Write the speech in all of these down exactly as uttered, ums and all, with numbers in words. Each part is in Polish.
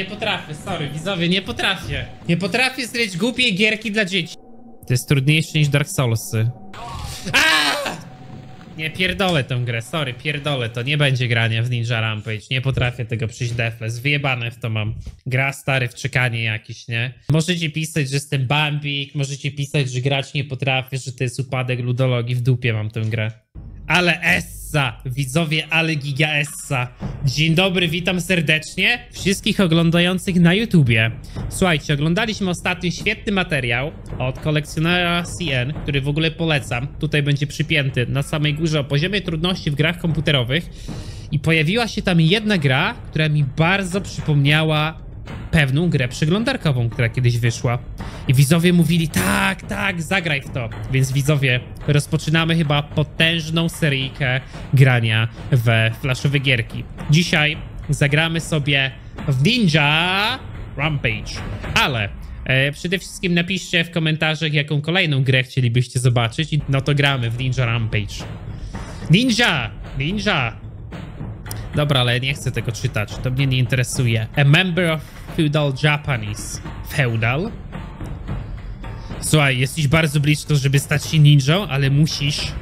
nie potrafię, sorry, widzowie, nie potrafię. Nie potrafię zrobić głupiej gierki dla dzieci. To jest trudniejsze niż Dark Soulsy. Aaaa! Nie, pierdolę tę grę, sorry, pierdolę to. Nie będzie grania w Ninja Rampage. Nie potrafię tego przyjść defles. Wyjebane w to mam. Gra stary w czekanie jakiś, nie? Możecie pisać, że jestem bambik, możecie pisać, że grać nie potrafię, że to jest upadek ludologii. W dupie mam tę grę. Ale essa, widzowie, ale giga essa. Dzień dobry, witam serdecznie wszystkich oglądających na YouTubie. Słuchajcie, oglądaliśmy ostatnio świetny materiał od kolekcjonera C N, który w ogóle polecam. Tutaj będzie przypięty na samej górze o poziomie trudności w grach komputerowych. I pojawiła się tam jedna gra, która mi bardzo przypomniała pewną grę przeglądarkową, która kiedyś wyszła. I widzowie mówili, tak, tak, zagraj w to. Więc widzowie, rozpoczynamy chyba potężną seryjkę grania we flashowe gierki. Dzisiaj zagramy sobie w Ninja Rampage. Ale e, przede wszystkim napiszcie w komentarzach, jaką kolejną grę chcielibyście zobaczyć. I no to gramy w Ninja Rampage. Ninja! Ninja! Dobra, ale nie chcę tego czytać. To mnie nie interesuje. A member of feudal Japanese. Feudal? Słuchaj, jesteś bardzo blisko, żeby stać się ninją, ale musisz...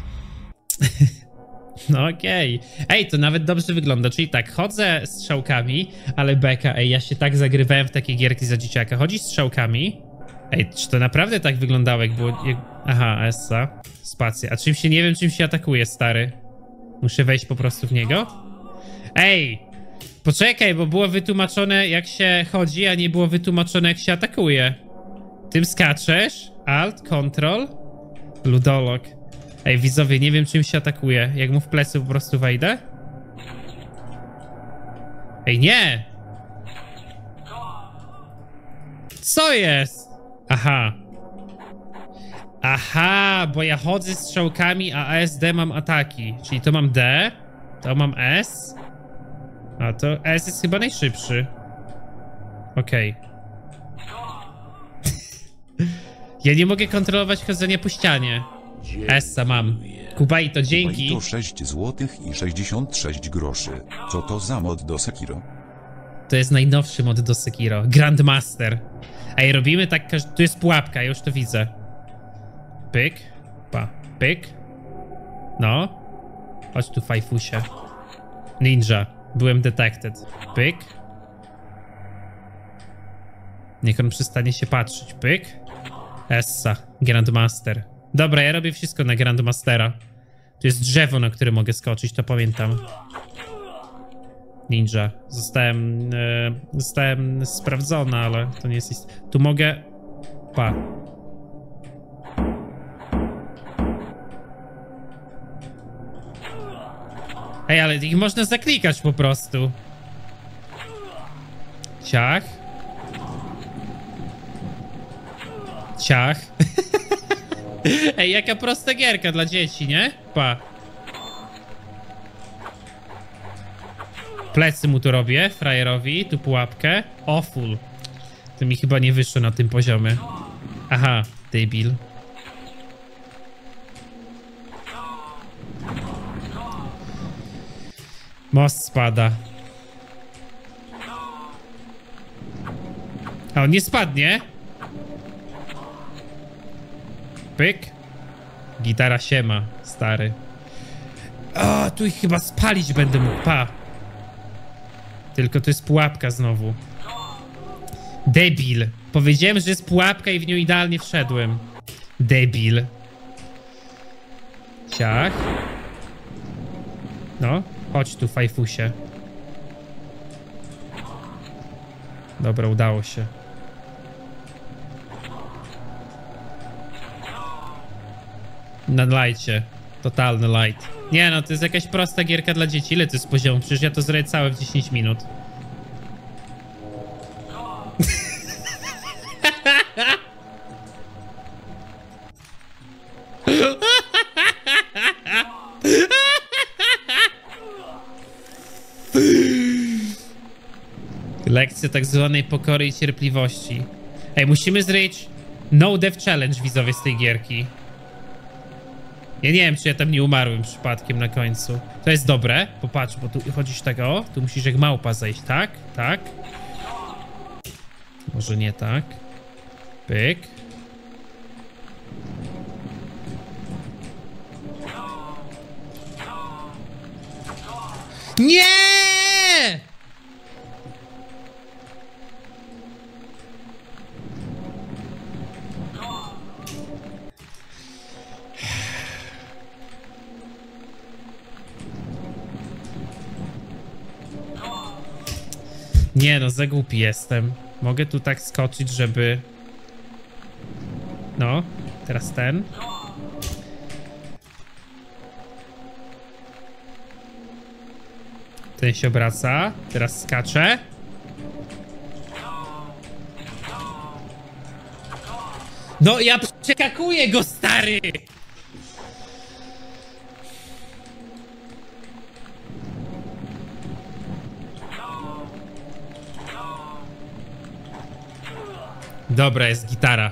No okej. Okay. Ej, to nawet dobrze wygląda. Czyli tak, chodzę strzałkami, ale beka, ej, ja się tak zagrywałem w takie gierki za dzieciaka. Chodzisz strzałkami? Ej, czy to naprawdę tak wyglądało, jak było... Jak... Aha, essa. Spacja. A czym się, nie wiem, czym się atakuje, stary. Muszę wejść po prostu w niego? Ej! Poczekaj, bo było wytłumaczone, jak się chodzi, a nie było wytłumaczone, jak się atakuje. Tym skaczesz? Alt, Control? Ludolog. Ej, widzowie, nie wiem, czym się atakuje. Jak mu w plecy po prostu wejdę? Ej, nie! Co jest? Aha. Aha, bo ja chodzę strzałkami, a A S D mam ataki. Czyli to mam D, to mam S. A to S jest chyba najszybszy. Okej. Okay. Ja nie mogę kontrolować chodzenia po ścianie. Essa mam. Kubai to dzięki. Kubai to sześć złotych i sześćdziesiąt sześć groszy. Co to za mod do Sekiro? To jest najnowszy mod do Sekiro. Grandmaster. Ej, robimy tak, tu jest pułapka, ja już to widzę. Pyk. Pa. Pyk. No. Chodź tu, fajfusie. Ninja. Byłem detected. Pyk. Niech on przestanie się patrzeć. Pyk. Essa. Grandmaster. Dobra, ja robię wszystko na Grandmastera. Tu jest drzewo, na które mogę skoczyć, to pamiętam. Ninja. Zostałem... E, zostałem sprawdzony, ale to nie jest... Tu mogę... Pa. Ej, ale ich można zaklikać po prostu. Ciach. Ciach. Ej, jaka prosta gierka dla dzieci, nie? Pa. Plecy mu tu robię, frajerowi. Tu pułapkę. O, full. To mi chyba nie wyszło na tym poziomie. Aha, debil. Most spada. A on nie spadnie? Pyk. Gitara siema, stary. O, tu ich chyba spalić będę mógł, pa. Tylko to jest pułapka znowu. Debil. Powiedziałem, że jest pułapka i w nią idealnie wszedłem. Debil. Ciach. No. Chodź tu, fajfusie. Dobra, udało się. Na lajcie. Totalny light. Nie no, to jest jakaś prosta gierka dla dzieci. Ile to jest poziomu? Przecież ja to zrobię całe w dziesięć minut. Lekcja tak zwanej pokory i cierpliwości. Ej, musimy zrobić no death challenge, widzowie, z tej gierki. Ja nie wiem, czy ja tam nie umarłem przypadkiem na końcu. To jest dobre. Popatrz, bo tu chodzisz tak, o, tu musisz jak małpa zejść, tak? Tak. Może nie tak. Pyk. Nie! Nie no, za głupi jestem. Mogę tu tak skoczyć, żeby... No, teraz ten. Ten się obraca. Teraz skaczę. No, ja przekakuję go, stary! Dobra, jest gitara.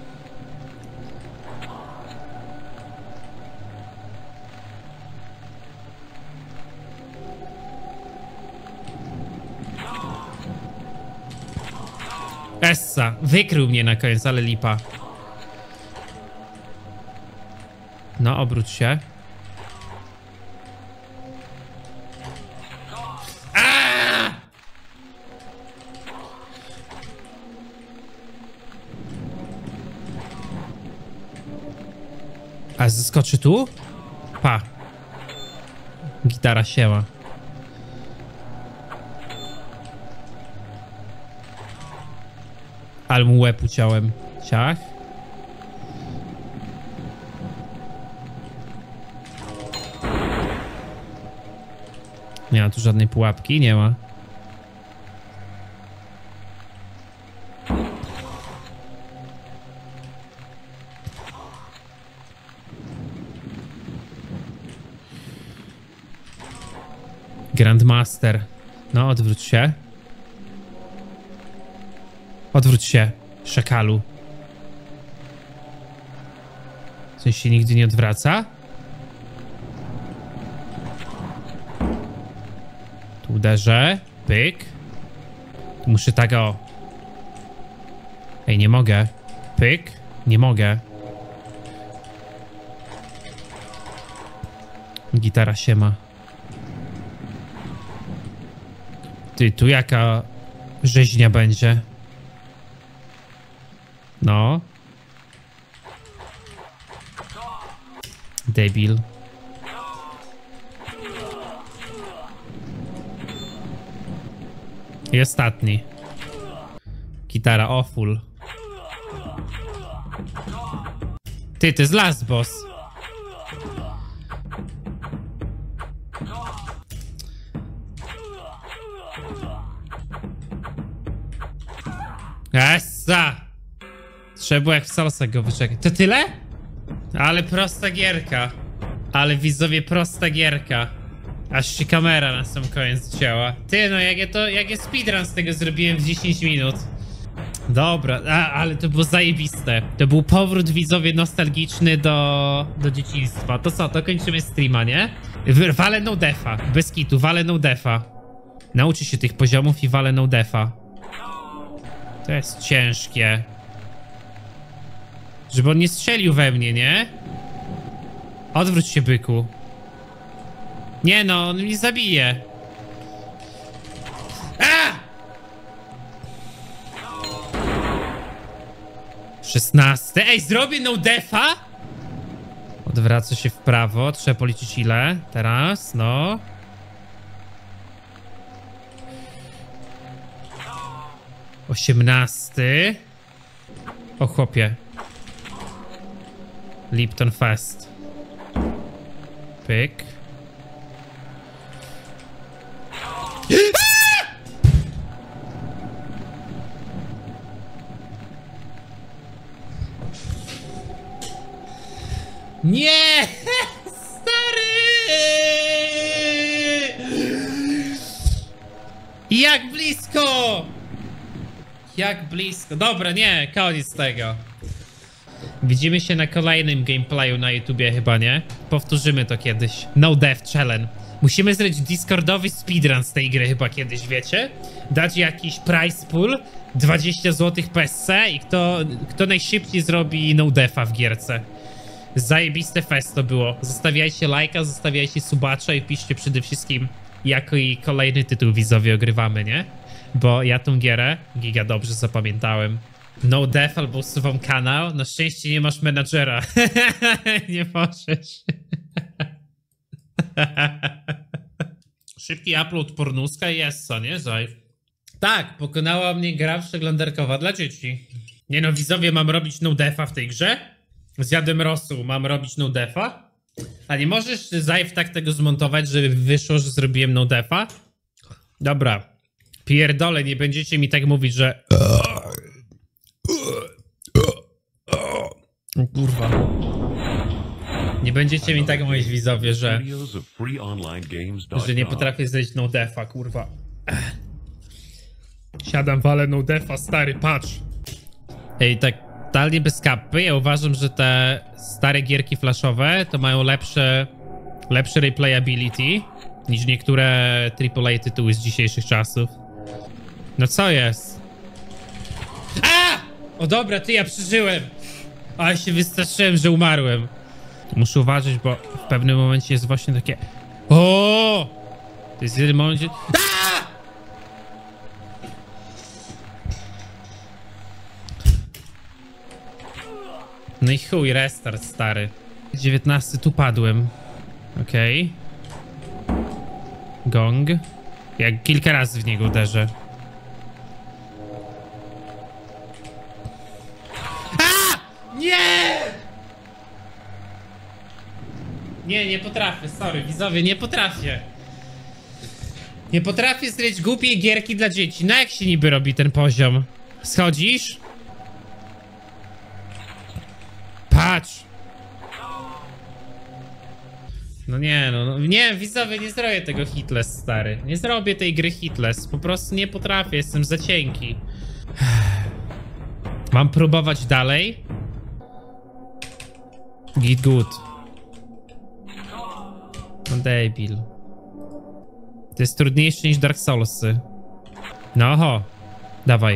Essa, wykrył mnie na koniec, ale lipa. No, obróć się. Aaaa! A zeskoczy tu? Pa. Gitara siema. Ale mu łeb uciąłem. Ciach. Nie ma tu żadnej pułapki, nie ma. Grandmaster. No, odwróć się. Odwróć się, szakalu. Coś się nigdy nie odwraca? Tu uderzę. Pyk. Tu muszę tak o... Ej, nie mogę. Pyk. Nie mogę. Gitara siema. Ty, tu jaka rzeźnia będzie? No. Debil. I ostatni. Gitara awful. Ty, to jest last boss. Essa! Trzeba było jak w salsach go wyczekać. To tyle? Ale prosta gierka. Ale widzowie, prosta gierka. Aż się kamera na sam koniec działa. Ty, no jak ja to, jak ja speedrun z tego zrobiłem w dziesięć minut. Dobra, a, ale to było zajebiste. To był powrót, widzowie, nostalgiczny do, do dzieciństwa. To co, to kończymy streama, nie? Walę no defa. Bez kitu, walę no defa. Nauczy się tych poziomów i walę no defa. To jest ciężkie. Żeby on nie strzelił we mnie, nie? Odwróć się, byku. Nie no, on mnie zabije. A! szesnaste. Ej, zrobię no defa? Odwraca się w prawo. Trzeba policzyć ile. Teraz, no. osiemnasty. O chłopie. Lipton Fast. Pyk. Nie! Stary! Jak blisko! Jak blisko. Dobra, nie, koniec tego. Widzimy się na kolejnym gameplayu na YouTubie chyba, nie? Powtórzymy to kiedyś. No Death Challenge. Musimy zrobić Discordowy speedrun z tej gry chyba kiedyś, wiecie? Dać jakiś prize pool, dwadzieścia złotych P S C i kto, kto najszybciej zrobi no defa w gierce. Zajebiste fest to było. Zostawiajcie lajka, zostawiajcie subacza i piszcie przede wszystkim, jaki kolejny tytuł widzowie ogrywamy, nie? Bo ja tą gierę giga dobrze zapamiętałem. No def albo usuwam kanał. Na szczęście nie masz menadżera. Nie możesz. Szybki upload pornuska jest, co nie? Zaj. Tak, pokonała mnie gra przeglądarkowa dla dzieci. Nie no, widzowie, mam robić no defa w tej grze? Zjadłem rosół, mam robić no defa? A nie możesz, Zajf, tak tego zmontować, żeby wyszło, że zrobiłem no defa? Dobra. Pierdolę, nie będziecie mi tak mówić, że... O kurwa. Nie będziecie mi tak mówić, widzowie, że... Że nie potrafię zrobić no defa, kurwa. Siadam, walę no defa, stary, patrz. Ej, tak totalnie bez kapy, ja uważam, że te stare gierki flashowe to mają lepsze, lepsze replayability niż niektóre triple A tytuły z dzisiejszych czasów. No co jest? A! O dobra, ty, ja przeżyłem. Ale się wystraszyłem, że umarłem. Muszę uważać, bo w pewnym momencie jest właśnie takie... O! To jest jeden moment, gdzie... A! No i chuj, restart, stary. dziewiętnasty, tu padłem. Okej. Okay. Gong. Jak kilka razy w niego uderzę. A! Nie! Nie, nie potrafię, sorry, widzowie, nie potrafię. Nie potrafię zrobić głupiej gierki dla dzieci. No jak się niby robi ten poziom? Schodzisz? Patrz! No nie, no, no nie, widzowie, nie zrobię tego hitless, stary. Nie zrobię tej gry hitless, po prostu nie potrafię, jestem za cienki. Mam próbować dalej? Git good. No debil. To jest trudniejsze niż Dark Soulsy. No oho, dawaj.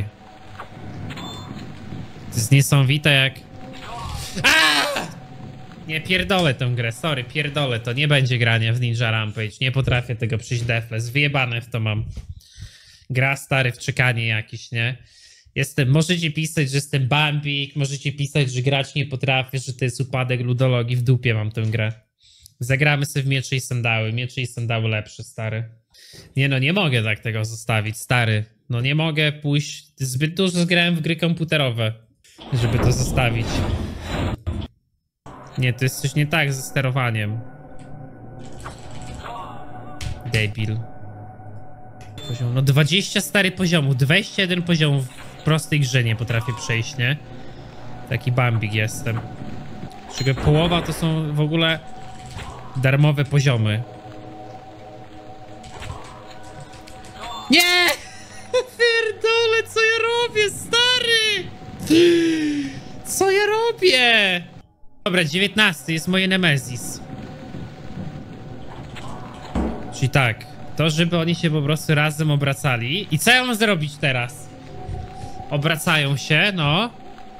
To jest niesamowite jak... Aaaa! Nie, pierdolę tę grę, sorry, pierdolę to. Nie będzie grania w Ninja Rampage. Nie potrafię tego przyjść defless. Wyjebane w to mam. Gra, stary, w czekanie jakiś, nie? Jestem, możecie pisać, że jestem bambik, możecie pisać, że grać nie potrafię, że to jest upadek ludologii. W dupie mam tę grę. Zagramy sobie w miecze i sandały. Miecze i sandały lepsze, stary. Nie no, nie mogę tak tego zostawić, stary. No nie mogę pójść... Zbyt dużo zgrałem w gry komputerowe, żeby to zostawić. Nie, to jest coś nie tak ze sterowaniem. Debil. Poziom, no dwadzieścia stary poziomów, dwadzieścia jeden poziomów w prostej grze nie potrafię przejść, nie? Taki bambik jestem. Czego połowa to są w ogóle darmowe poziomy. Nie! Pierdolę, co ja robię, stary? Co ja robię? Dobra, dziewiętnasty jest moje Nemesis. Czyli tak, to żeby oni się po prostu razem obracali. I co ja mam zrobić teraz? Obracają się, no.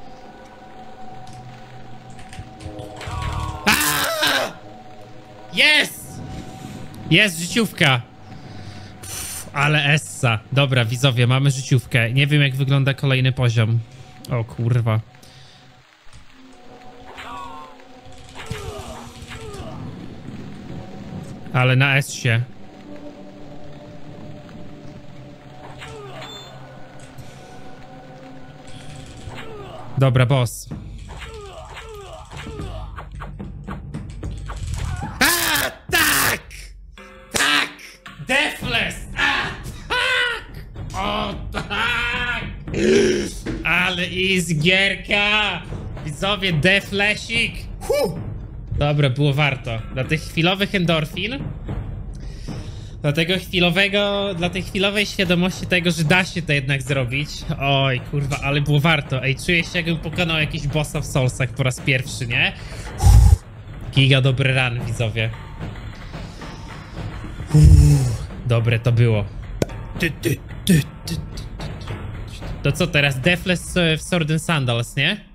Aaaa! Jest! Jest życiówka. Pff, ale essa. Dobra, widzowie, mamy życiówkę. Nie wiem, jak wygląda kolejny poziom. O kurwa. Ale na S się. Dobra, boss. A, tak! Tak! Deathless! A, tak! O, tak! Ale easy gierka! Widzowie, deathlessik! Huh! Dobra, było warto. Dla tych chwilowych endorfin, dla tego chwilowego, dla tej chwilowej świadomości tego, że da się to jednak zrobić. Oj, kurwa, ale było warto. Ej, czuję się, jakbym pokonał jakiś bossa w Soulsach po raz pierwszy, nie? Uff, giga dobry run, widzowie. Uff, dobre to było. Ty, ty, ty, ty, ty. To co teraz? Deathless w Sword and Sandals, nie?